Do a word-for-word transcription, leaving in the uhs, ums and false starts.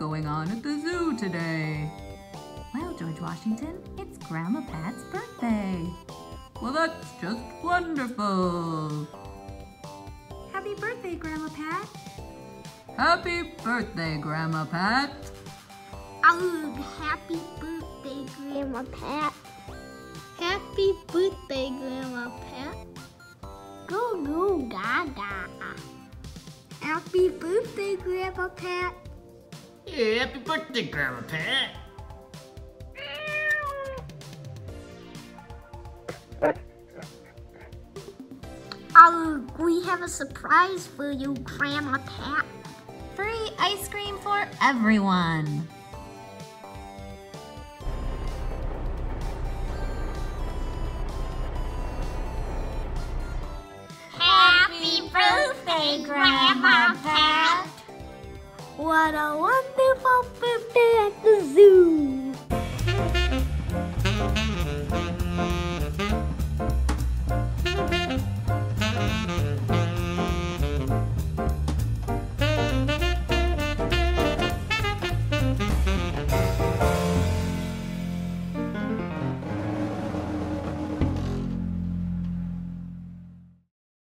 going on at the zoo today? Well, George Washington, it's Grandma Pat's birthday. Well, that's just wonderful. Happy birthday, Grandma Pat. Happy birthday, Grandma Pat. Oh, happy birthday, Grandma Pat. Happy birthday, Grandma Pat. Go, go, gaga. Happy birthday, Grandma Pat. Yeah, happy birthday, Grandma Pat. Oh, we have a surprise for you, Grandma Pat. Free ice cream for everyone. Happy birthday, Grandma Pat. What a wonderful birthday at the zoo.